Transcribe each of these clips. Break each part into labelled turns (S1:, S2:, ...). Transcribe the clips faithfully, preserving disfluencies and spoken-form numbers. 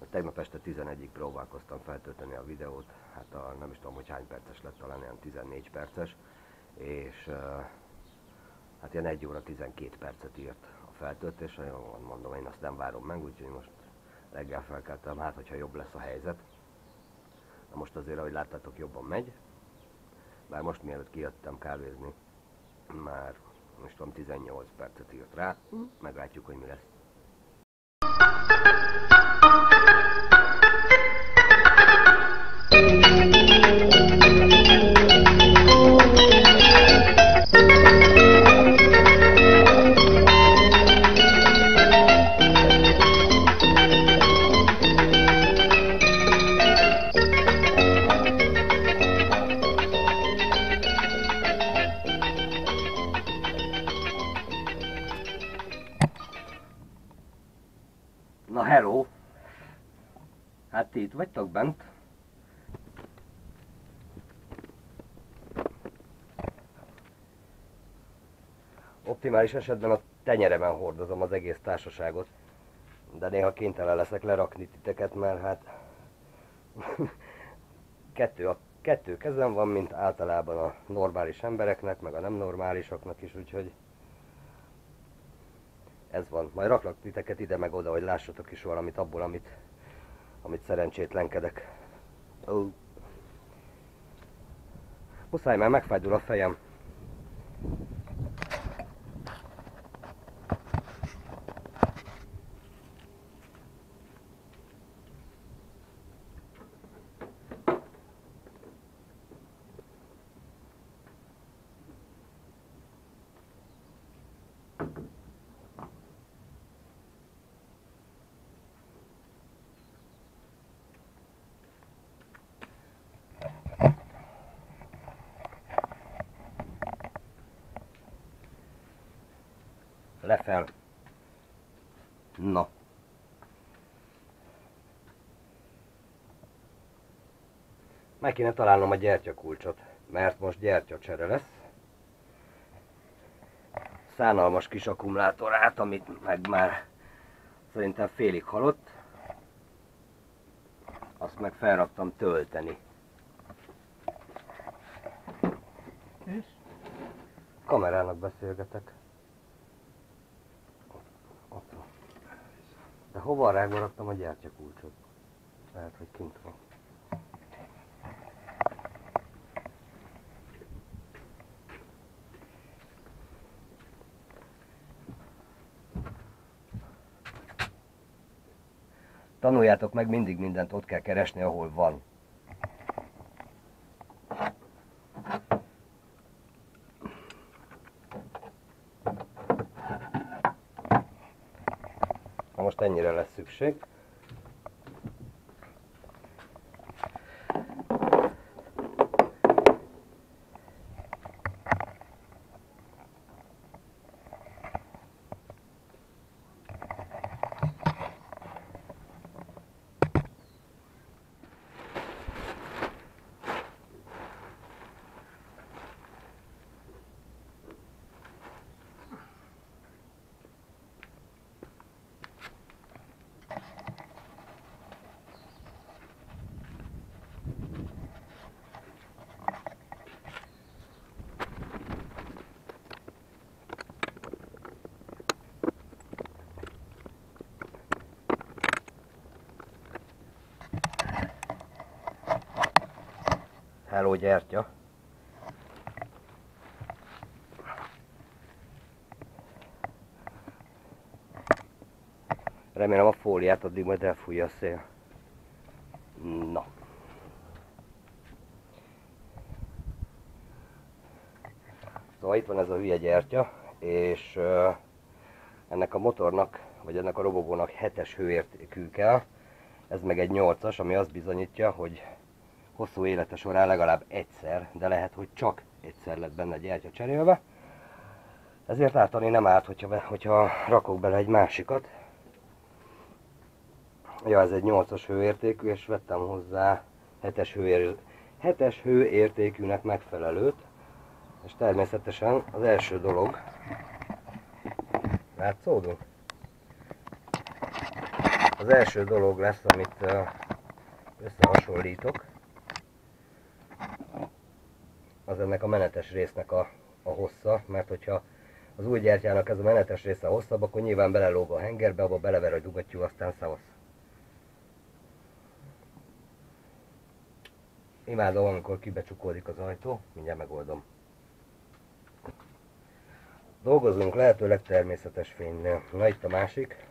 S1: tegnap este tizenegyig próbálkoztam feltölteni a videót, hát a, nem is tudom, hogy hány perces lett, talán ilyen tizennégy perces, és uh, hát ilyen egy óra tizenkét percet írt a feltöltés, mondom, én azt nem várom meg, úgyhogy most reggel felkeltem, hát hogyha jobb lesz a helyzet. Na most azért, ahogy láttátok, jobban megy, bár most mielőtt kijöttem kávézni, már most tudom, tizennyolc percet írt rá, meglátjuk, hogy mi lesz. Na hello! Hát ti itt vagytok bent? Optimális esetben a tenyeremen hordozom az egész társaságot, de néha kénytelen leszek lerakni titeket, mert hát kettő, a, kettő kezem van, mint általában a normális embereknek, meg a nem normálisoknak is, úgyhogy ez van. Majd raklak titeket ide meg oda, hogy lássatok is valamit abból, amit, amit szerencsétlenkedek. Oh. Muszáj, mert megfájdul a fejem. Lefel. Na. Meg kéne találnom a gyertyakulcsot, mert most gyertyacsere lesz. Szánalmas kis akkumulátorát, amit meg már szerintem félig halott. Azt meg felraktam tölteni. És? Kamerának beszélgetek. De hova a rágba raktam a gyertyakulcsot? Lehet, hogy kint van. Tanuljátok meg, mindig mindent ott kell keresni, ahol van. Na most ennyire lesz szükség. Hello, gyertya! Remélem a fóliát addig majd elfújja a szél. Na. Szóval itt van ez a hülye gyertya, és uh, ennek a motornak, vagy ennek a robogónak hetes hőértékű kell. Ez meg egy nyolcas, ami azt bizonyítja, hogy hosszú élete során legalább egyszer, de lehet, hogy csak egyszer lett benne gyertya cserélve. Ezért ártani nem árt, hogyha, hogyha rakok bele egy másikat. Ja, ez egy nyolcas hőértékű, és vettem hozzá hetes, hőér, hetes hőértékűnek megfelelőt. És természetesen az első dolog, látszódunk? Az első dolog lesz, amit összehasonlítok, az ennek a menetes résznek a, a hossza, mert hogyha az új gyertyának ez a menetes része hosszabb, akkor nyilván belelóg a hengerbe, abba belever a dugattyú, aztán szavasz. Imádom, amikor kibecsukódik az ajtó, mindjárt megoldom. Dolgozunk lehetőleg természetes fénynél. Na itt a másik.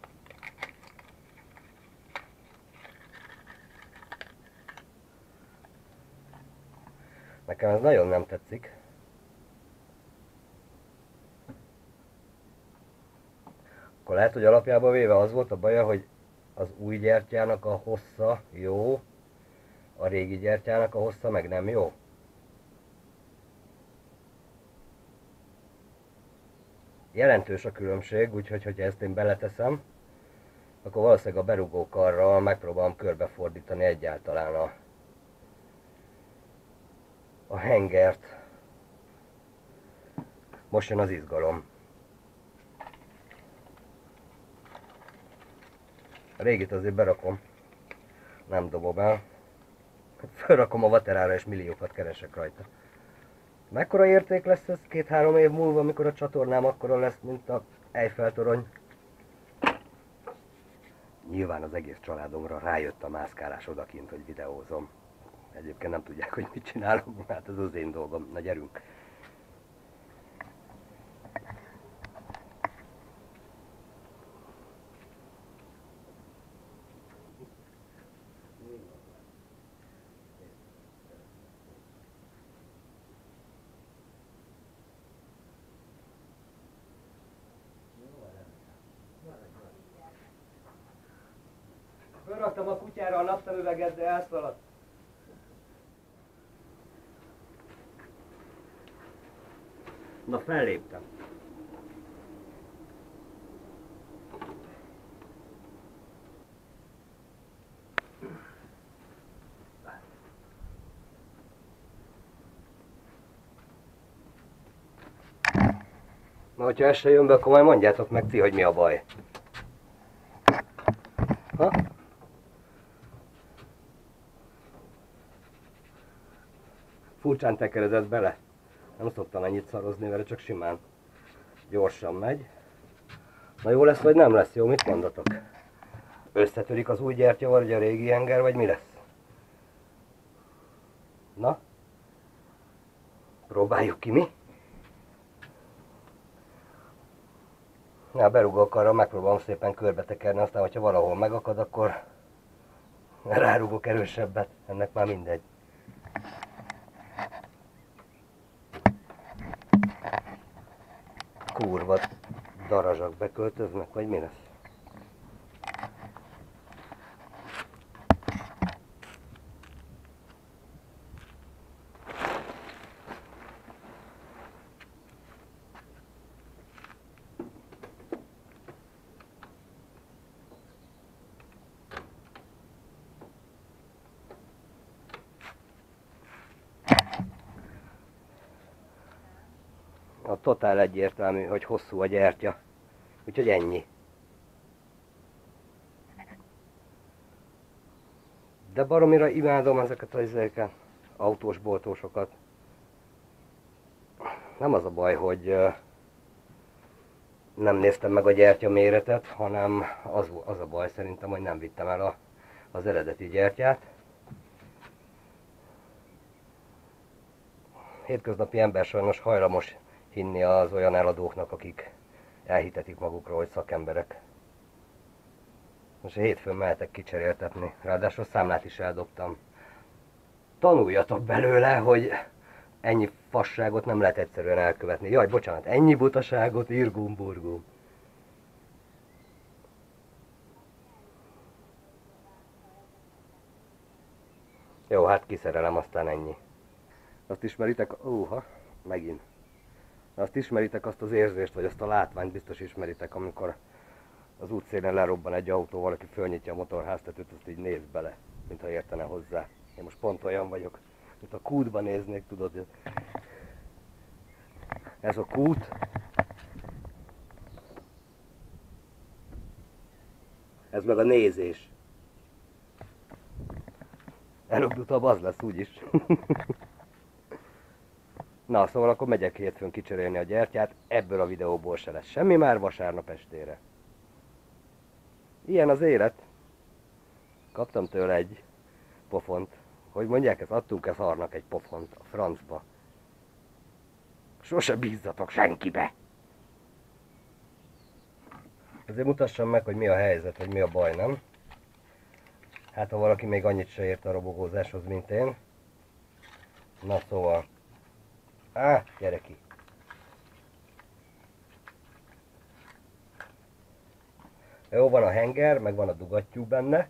S1: Nekem ez nagyon nem tetszik. Akkor lehet, hogy alapjában véve az volt a baja, hogy az új gyertyának a hossza jó, a régi gyertyának a hossza meg nem jó. Jelentős a különbség, úgyhogy hogyha ezt én beleteszem, akkor valószínűleg a berugókarral megpróbálom körbefordítani egyáltalán a, a hengert. Most jön az izgalom. A régit azért berakom, nem dobom el. Felrakom a vaterára és milliókat keresek rajta. Mekkora érték lesz ez két-három év múlva, amikor a csatornám akkora lesz, mint a Eiffel-torony? Nyilván az egész családomra rájött a mászkálás odakint, hogy videózom. Egyébként nem tudják, hogy mit csinálok, hát ez az én dolgom. Na gyerünk! Fölraktam a kutyára a napszemüveget, de elszaladt. Na, felléptem. Na, hogyha ez se jön be, akkor majd mondjátok meg ti, hogy mi a baj. Ha? Furcsán tekeredett bele. Nem szoktam ennyit szarozni vele, csak simán. Gyorsan megy. Na jó lesz, vagy nem lesz? Jó, mit mondatok? Összetörik az új gyertya, vagy a régi henger, vagy mi lesz? Na? Próbáljuk ki, mi? Na, berúgok arra, megpróbálom szépen körbe tekerni, aztán, hogyha valahol megakad, akkor rárúgok erősebbet. Ennek már mindegy. Kurva darazsak beköltöznek, vagy mi lesz? A totál egyértelmű, hogy hosszú a gyertya. Úgyhogy ennyi. De baromira imádom ezeket az ezeket, autós boltósokat. Nem az a baj, hogy nem néztem meg a gyertya méretet, hanem az, az a baj szerintem, hogy nem vittem el a, az eredeti gyertyát. Hétköznapi ember sajnos hajlamos hinni az olyan eladóknak, akik elhitetik magukról, hogy szakemberek. Most hétfőn mehetek kicseréltetni, ráadásul számlát is eldobtam. Tanuljatok belőle, hogy ennyi fasságot nem lehet egyszerűen elkövetni. Jaj, bocsánat, ennyi butaságot, irgum-burgum. Jó, hát kiszerelem, aztán ennyi. Azt ismeritek, óha, megint. Azt ismeritek azt az érzést, vagy azt a látványt biztos ismeritek, amikor az útszélen lerobban egy autó, valaki fölnyitja a motorháztetőt, azt így néz bele, mintha értene hozzá. Én most pont olyan vagyok, mint a kútba néznék, tudod. Ez a kút. Ez meg a nézés. Előbb-utóbb az lesz úgyis. Na, szóval akkor megyek hétfőn kicserélni a gyertyát, ebből a videóból se lesz semmi már vasárnap estére. Ilyen az élet. Kaptam tőle egy pofont. Hogy mondják, ezt adtunk e szarnak egy pofont a francba. Sose bízzatok senkibe! Azért mutassam meg, hogy mi a helyzet, hogy mi a baj, nem? Hát ha valaki még annyit se ért a robogózáshoz, mint én. Na szóval... Á, gyere ki! Jó, van a henger, meg van a dugattyú benne.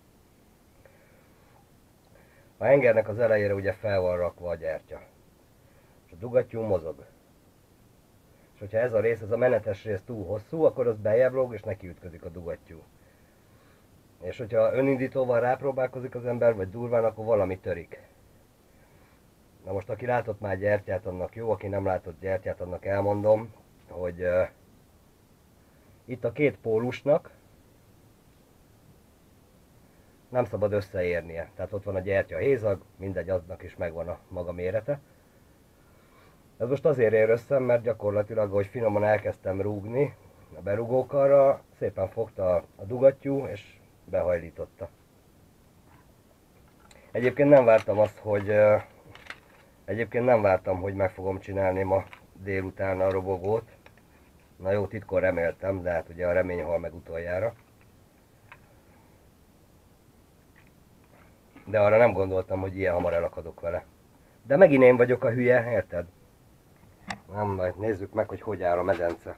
S1: A hengernek az elejére ugye fel van rakva a gyertya. És a dugattyú mozog. És hogyha ez a rész, ez a menetes rész túl hosszú, akkor az beljebb lóg és neki ütközik a dugattyú. És hogyha önindítóval rápróbálkozik az ember, vagy durván, akkor valami törik. Na most aki látott már gyertyát, annak jó, aki nem látott gyertyát, annak elmondom, hogy uh, itt a két pólusnak nem szabad összeérnie. Tehát ott van a gyertya hézag, mindegy, aznak is megvan a maga mérete. Ez most azért ér össze, mert gyakorlatilag, hogy finoman elkezdtem rúgni a berugókarra, szépen fogta a dugattyú és behajlította. Egyébként nem vártam azt, hogy egyébként nem vártam, hogy meg fogom csinálni ma délután a robogót. Na jó, titkon reméltem, de hát ugye a remény hal meg utoljára. De arra nem gondoltam, hogy ilyen hamar elakadok vele. De megint én vagyok a hülye, érted? Nem baj, nézzük meg, hogy hogy áll a medence.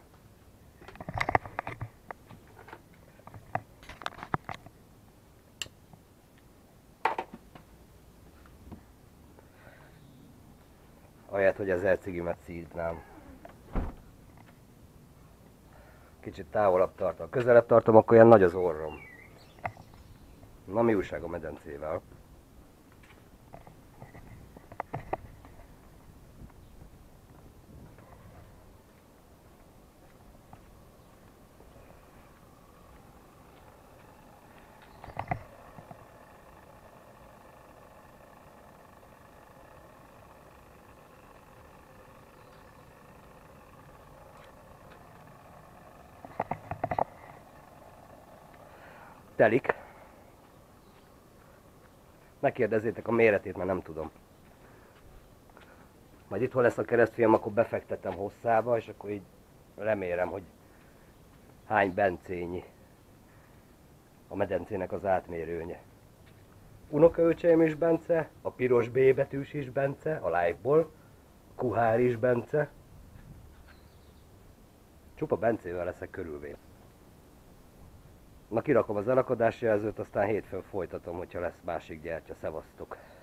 S1: Ahelyett, hogy az elcigimet szíznám. Kicsit távolabb tartom. Közelebb tartom, akkor ilyen nagy az orrom. Na, mi újság a medencével? Telik. Ne kérdezzétek a méretét, mert nem tudom. Majd itt hol lesz a keresztfilm, akkor befektetem hosszába, és akkor így remélem, hogy hány bencényi a medencének az átmérőnye. Unokaöcseim is Bence, a piros B betűs is Bence, a live-ból, Kuhár is Bence. Csupa Bencével leszek körülvéve. Na, kirakom az elakadási jelzőt, aztán hétfőn folytatom, hogyha lesz másik gyertya. Szevasztok!